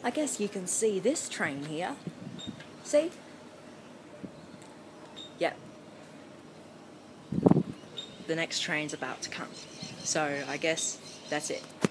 I guess you can see this train here. See? Yep. The next train's about to come. So I guess that's it.